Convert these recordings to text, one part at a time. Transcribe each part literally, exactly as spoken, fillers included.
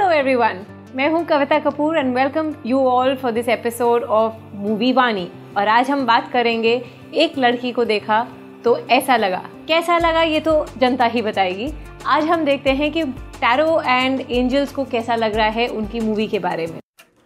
Hello everyone, मैं हूं Kavita Kapoor and welcome you all for this episode of movie Vani. और आज हम बात करेंगे एक लड़की को देखा तो ऐसा लगा। कैसा लगा ये तो जनता ही बताएगी। आज हम देखते हैं कि टैरो एंड एंजल्स को कैसा लग रहा है उनकी मूवी के बारे में।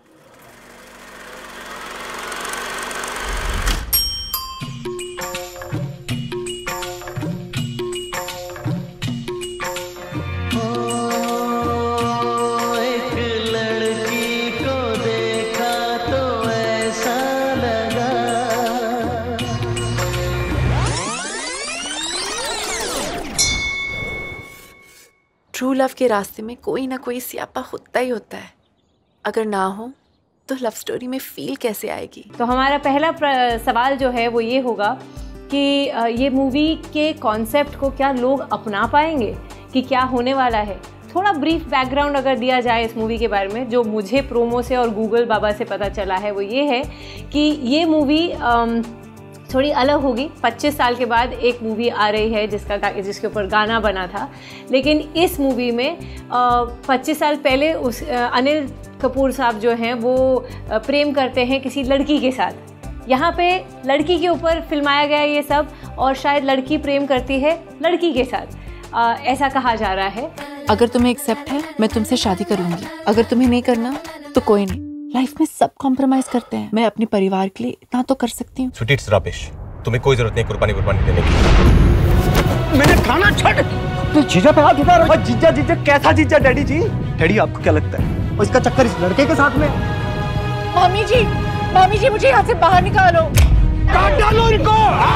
ट्रू लव के रास्ते में कोई ना कोई स्यापा होता ही होता है। अगर ना हो तो लव स्टोरी में फील कैसे आएगी? तो हमारा पहला सवाल जो है वो ये होगा कि ये मूवी के कॉन्सेप्ट को क्या लोग अपना पाएंगे, कि क्या होने वाला है। थोड़ा ब्रीफ बैकग्राउंड अगर दिया जाए इस मूवी के बारे में, जो मुझे प्रोमो से और गूगल बाबा से पता चला है वो ये है कि ये मूवी थोड़ी अलग होगी। पच्चीस साल के बाद एक मूवी आ रही है जिसका जिसके ऊपर गाना बना था, लेकिन इस मूवी में पच्चीस साल पहले उस अनिल कपूर साहब जो हैं वो प्रेम करते हैं किसी लड़की के साथ। यहाँ पे लड़की के ऊपर फिल्माया गया ये सब, और शायद लड़की प्रेम करती है लड़की के साथ, आ, ऐसा कहा जा रहा है। अगर तुम्हें एक्सेप्ट है मैं तुमसे शादी करूँगी, अगर तुम्हें नहीं करना तो कोई नहीं। लाइफ में सब कॉम्प्रोमाइज करते हैं, मैं अपने परिवार के लिए इतना तो कर सकती हूँ। Sweetie, it's rubbish. तुम्हें कोई जरूरत नहीं कुर्बानी कुर्बानी देने की। मैंने खाना छोड़ तो जीजा पे हाथ उठा रहा है। जीजा जीजा कैसा जीजा? डैडी जी, डैडी आपको क्या लगता है और इसका चक्कर इस लड़के के साथ में? मम्मी जी, मम्मी जी मुझे यहाँ से बाहर निकालो। काट डालो इनको।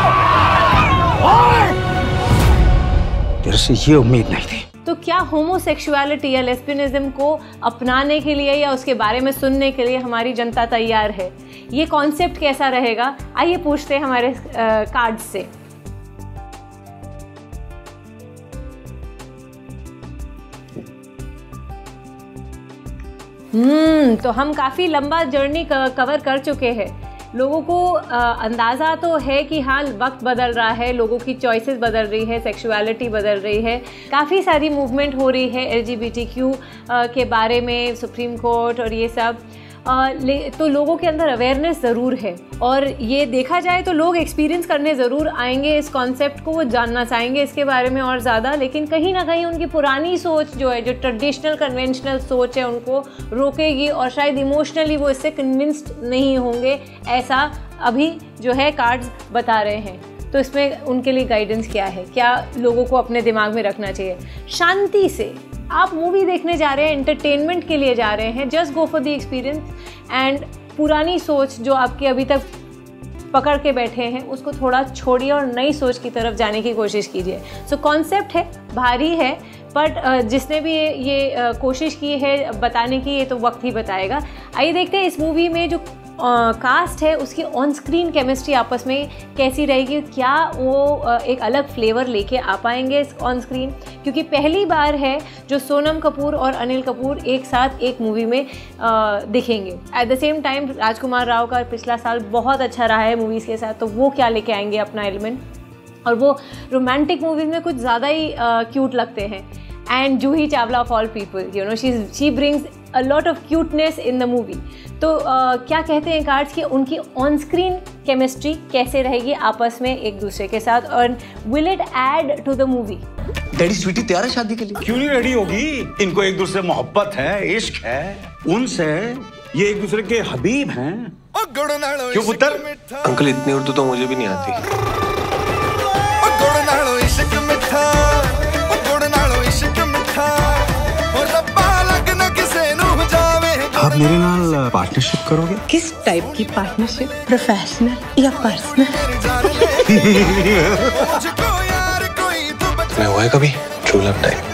तेरे से ये उम्मीद नहीं थी। तो क्या होमोसेक्सुअलिटी या लेस्बियनिज्म को अपनाने के लिए या उसके बारे में सुनने के लिए हमारी जनता तैयार है? ये कॉन्सेप्ट कैसा रहेगा, आइए पूछते हैं हमारे कार्ड से। हम्म तो हम काफ़ी लंबा जर्नी कवर कर चुके हैं। लोगों को अंदाज़ा तो है कि हाँ वक्त बदल रहा है, लोगों की चॉइसेस बदल रही है, सेक्सुअलिटी बदल रही है, काफ़ी सारी मूवमेंट हो रही है L G B T Q के बारे में, सुप्रीम कोर्ट और ये सब। आ, तो लोगों के अंदर अवेयरनेस ज़रूर है, और ये देखा जाए तो लोग एक्सपीरियंस करने ज़रूर आएंगे इस कॉन्सेप्ट को, वो जानना चाहेंगे इसके बारे में और ज़्यादा। लेकिन कहीं ना कहीं उनकी पुरानी सोच जो है, जो ट्रेडिशनल कन्वेंशनल सोच है, उनको रोकेगी और शायद इमोशनली वो इससे कन्विंस्ड नहीं होंगे, ऐसा अभी जो है कार्ड्स बता रहे हैं। तो इसमें उनके लिए गाइडेंस क्या है, क्या लोगों को अपने दिमाग में रखना चाहिए? शांति से आप मूवी देखने जा रहे हैं, एंटरटेनमेंट के लिए जा रहे हैं, just go for the experience. And पुरानी सोच जो आपके अभी तक पकड़ के बैठे हैं उसको थोड़ा छोड़िए और नई सोच की तरफ जाने की कोशिश कीजिए। सो कॉन्सेप्ट है, भारी है, बट जिसने भी ये, ये कोशिश की है बताने की, ये तो वक्त ही बताएगा। आइए देखते हैं इस मूवी में जो कास्ट है उसकी ऑन स्क्रीन केमिस्ट्री आपस में कैसी रहेगी, क्या वो एक अलग फ्लेवर लेके आ पाएंगे ऑन स्क्रीन, क्योंकि पहली बार है जो सोनम कपूर और अनिल कपूर एक साथ एक मूवी में दिखेंगे। At the same time Rajkummar Rao का पिछला साल बहुत अच्छा रहा है मूवीज़ के साथ, तो वो क्या लेके आएंगे अपना एलिमेंट, और वो रोमांटिक मूवीज़ में कुछ ज़्यादा ही क्यूट लगते हैं। And Juhi Chawla of all people, you know she she brings a lot of cuteness in the movie. तो uh, क्या कहते हैं कार्ड्स कि उनकी ऑन स्क्रीन केमिस्ट्री कैसे रहेगी आपस में एक दूसरे के साथ, और will it add to the movie? Daddy sweetie तैयार है शादी के लिए? क्यों नहीं रेडी होगी? इनको एक दूसरे मोहब्बत है, इश्क है उनसे, ये एक दूसरे के हबीब हैं। क्यों पुत्र? अंकल इतनी उर्दू तो मुझे भी नहीं आती। आप मेरे नाल पार्टनरशिप करोगे? किस टाइप की पार्टनरशिप, प्रोफेशनल या पर्सनल? मैं हुआ है कभी true love type?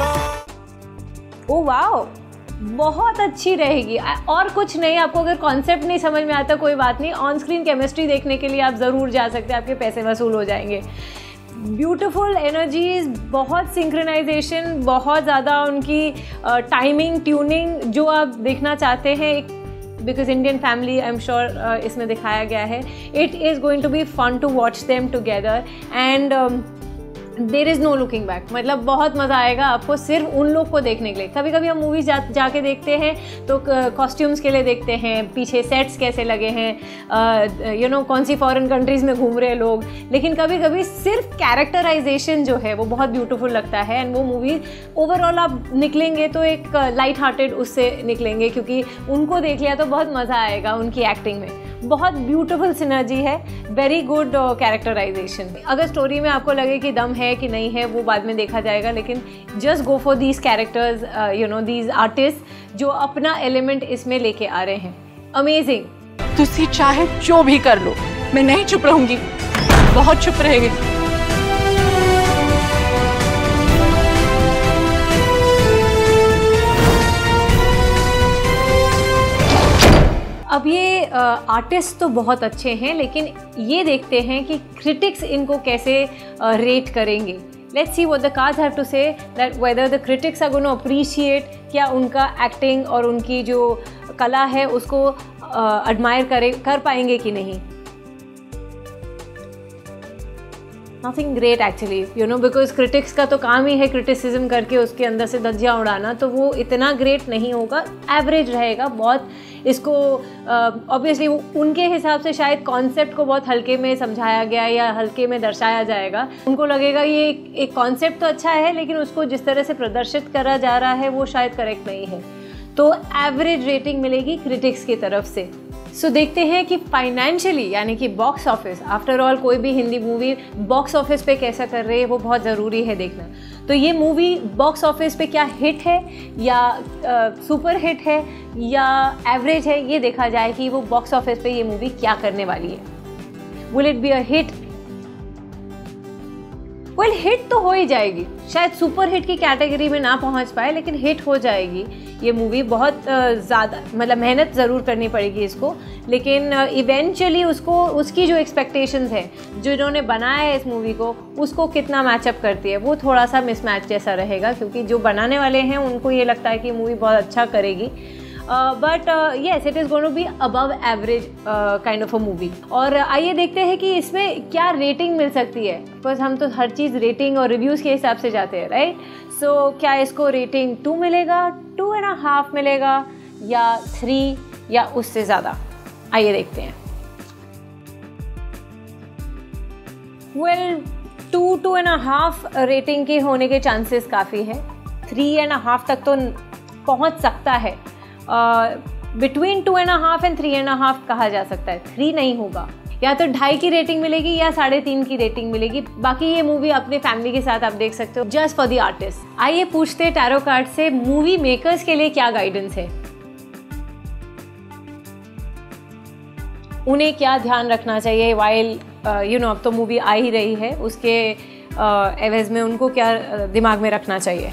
Oh wow, बहुत अच्छी रहेगी। और कुछ नहीं, आपको अगर कॉन्सेप्ट नहीं समझ में आता कोई बात नहीं, ऑन स्क्रीन केमिस्ट्री देखने के लिए आप ज़रूर जा सकते हैं, आपके पैसे वसूल हो जाएंगे। ब्यूटीफुल एनर्जीज, बहुत सिंक्रोनाइजेशन, बहुत ज़्यादा उनकी टाइमिंग, ट्यूनिंग जो आप देखना चाहते हैं, एक because Indian family I am sure इसमें दिखाया गया है। It is going to be fun to watch them together. And there is no looking back. मतलब बहुत मज़ा आएगा आपको सिर्फ उन लोग को देखने के लिए। कभी कभी हम मूवीज जा जाके देखते हैं तो कॉस्ट्यूम्स के लिए देखते हैं, पीछे सेट्स कैसे लगे हैं, यू नो कौन सी फॉरेन कंट्रीज़ में घूम रहे लोग, लेकिन कभी कभी सिर्फ कैरेक्टराइजेशन जो है वो बहुत ब्यूटीफुल लगता है। एंड वो मूवी ओवरऑल आप निकलेंगे तो एक लाइट हार्टेड उससे निकलेंगे, क्योंकि उनको देख लिया तो बहुत मज़ा आएगा उनकी एक्टिंग में। बहुत ब्यूटीफुल सिनर्जी है, वेरी गुड कैरेक्टराइजेशन। अगर स्टोरी में आपको लगे कि दम है कि नहीं है वो बाद में देखा जाएगा, लेकिन just go for these characters, you know these artist जो अपना एलिमेंट इसमें लेके आ रहे हैं। अमेजिंग। तुसी चाहे जो भी कर लो, मैं नहीं चुप रहूंगी, बहुत चुप रहेगी। अब ये आर्टिस्ट तो बहुत अच्छे हैं, लेकिन ये देखते हैं कि क्रिटिक्स इनको कैसे रेट करेंगे। Let's see what the cards have to say, that whether the critics are gonna appreciate, क्या उनका एक्टिंग और उनकी जो कला है उसको एडमायर करे कर पाएंगे कि नहीं। Nothing great actually, you know, because critics का तो काम ही है क्रिटिसिज्म करके उसके अंदर से धज्जियाँ उड़ाना, तो वो इतना ग्रेट नहीं होगा, एवरेज रहेगा बहुत। इसको ऑब्वियसली uh, उनके हिसाब से शायद कॉन्सेप्ट को बहुत हल्के में समझाया गया या हल्के में दर्शाया जाएगा। उनको लगेगा ये एक कॉन्सेप्ट तो अच्छा है, लेकिन उसको जिस तरह से प्रदर्शित करा जा रहा है वो शायद करेक्ट नहीं है, तो एवरेज रेटिंग मिलेगी क्रिटिक्स की तरफ से। सो so, देखते हैं कि फाइनेंशियली यानी कि बॉक्स ऑफिस, आफ्टर ऑल कोई भी हिंदी मूवी बॉक्स ऑफिस पे कैसा कर रही है वो बहुत ज़रूरी है देखना। तो ये मूवी बॉक्स ऑफिस पे क्या हिट है या सुपर हिट है या एवरेज है, ये देखा जाए कि वो बॉक्स ऑफिस पे ये मूवी क्या करने वाली है। Will it be a hit? Well hit तो हो ही जाएगी, शायद सुपर हिट की कैटेगरी में ना पहुंच पाए, लेकिन हिट हो जाएगी ये मूवी। बहुत ज़्यादा मतलब मेहनत ज़रूर करनी पड़ेगी इसको, लेकिन इवेंचुअली उसको उसकी जो एक्सपेक्टेशंस है जो इन्होंने बनाया है इस मूवी को, उसको कितना मैचअप करती है वो थोड़ा सा मिसमैच जैसा रहेगा, क्योंकि जो बनाने वाले हैं उनको ये लगता है कि मूवी बहुत अच्छा करेगी, but yes it is going to be above average kind of a movie. और आइए देखते हैं कि इसमें क्या रेटिंग मिल सकती है, बिकॉज हम तो हर चीज़ रेटिंग और रिव्यूज़ के हिसाब से जाते हैं, राइट। सो so, क्या इसको रेटिंग टू मिलेगा, टू एंड हाफ मिलेगा, या थ्री, या उससे ज़्यादा? आइए देखते हैं। Well two two and half rating के होने के चांसेस काफ़ी है, थ्री एंड हाफ तक तो पहुंच सकता है। Between two and half and three and half कहा जा सकता है, थ्री नहीं होगा। या तो ढाई की रेटिंग मिलेगी या साढ़े तीन की रेटिंग मिलेगी। बाकी ये मूवी अपने फैमिली के साथ आप देख सकते हो, जस्ट फॉर द आर्टिस्ट। आइए पूछते टैरो कार्ड से मूवी मेकर्स के लिए क्या गाइडेंस है, उन्हें क्या ध्यान रखना चाहिए वाइल यू नो अब तो मूवी आ ही रही है, उसके एवज में उनको क्या दिमाग में रखना चाहिए।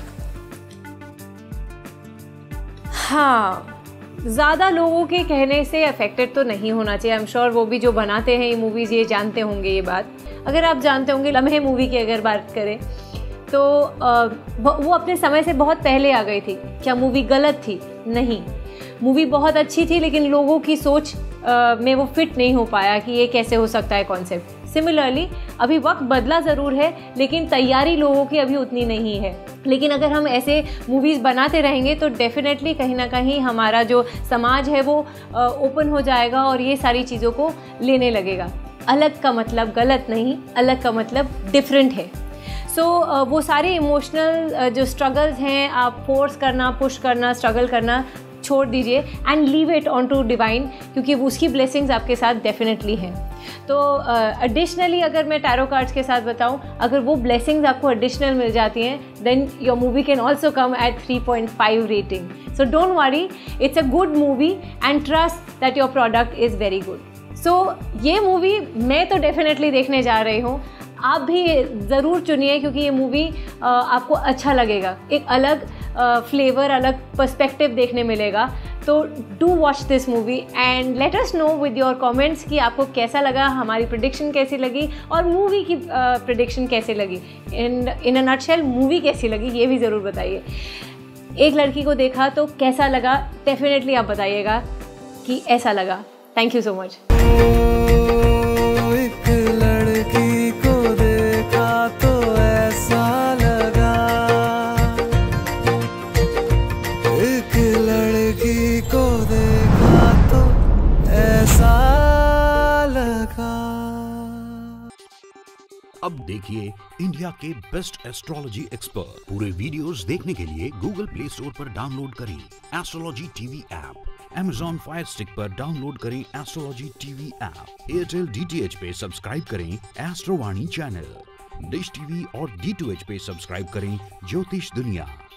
हाँ, ज़्यादा लोगों के कहने से अफेक्टेड तो नहीं होना चाहिए। आई एम श्योर वो भी जो बनाते हैं ये मूवीज़ ये जानते होंगे ये बात। अगर आप जानते होंगे, लम्हे मूवी की अगर बात करें तो वो अपने समय से बहुत पहले आ गई थी। क्या मूवी गलत थी? नहीं, मूवी बहुत अच्छी थी, लेकिन लोगों की सोच में वो फिट नहीं हो पाया कि ये कैसे हो सकता है कॉन्सेप्ट। सिमिलरली अभी वक्त बदला ज़रूर है, लेकिन तैयारी लोगों की अभी उतनी नहीं है। लेकिन अगर हम ऐसे मूवीज़ बनाते रहेंगे तो डेफिनेटली कहीं ना कहीं हमारा जो समाज है वो ओपन हो जाएगा और ये सारी चीज़ों को लेने लगेगा। अलग का मतलब गलत नहीं, अलग का मतलब डिफरेंट है। सो so, वो सारे इमोशनल जो स्ट्रगल्स हैं, आप फोर्स करना, पुश करना, स्ट्रगल करना छोड़ दीजिए and leave it on to divine, क्योंकि वो उसकी ब्लेसिंग्स आपके साथ डेफिनेटली हैं। तो एडिशनली uh, अगर मैं टैरो कार्ड्स के साथ बताऊं, अगर वो ब्लेसिंग्स आपको एडिशनल मिल जाती हैं, then your movie can also come at three point five rating. So don't worry, it's a good movie and trust that your product is very good. So ये मूवी मैं तो डेफिनेटली देखने जा रही हूँ, आप भी ज़रूर चुनिए, क्योंकि ये मूवी आपको अच्छा लगेगा, एक अलग फ्लेवर, अलग पर्सपेक्टिव देखने मिलेगा। तो do watch this movie and let us know with your comments कि आपको कैसा लगा, हमारी प्रेडिक्शन कैसी लगी और मूवी की प्रेडिक्शन कैसी लगी। इन इन अ नटशेल मूवी कैसी लगी ये भी ज़रूर बताइए। एक लड़की को देखा तो कैसा लगा, डेफिनेटली आप बताइएगा कि ऐसा लगा। Thank you so much. एक लड़की को देखा तो ऐसा लड़की को देखा तो ऐसा लगा। अब देखिए इंडिया के बेस्ट एस्ट्रोलॉजी एक्सपर्ट। पूरे वीडियोस देखने के लिए गूगल प्ले स्टोर पर डाउनलोड करें astrology TV app. Amazon Fire Stick पर डाउनलोड करें astrology TV app. Airtel D T H पे सब्सक्राइब करें एस्ट्रोवाणी चैनल। डिश टीवी और डी टू एच पे सब्सक्राइब करें ज्योतिष दुनिया।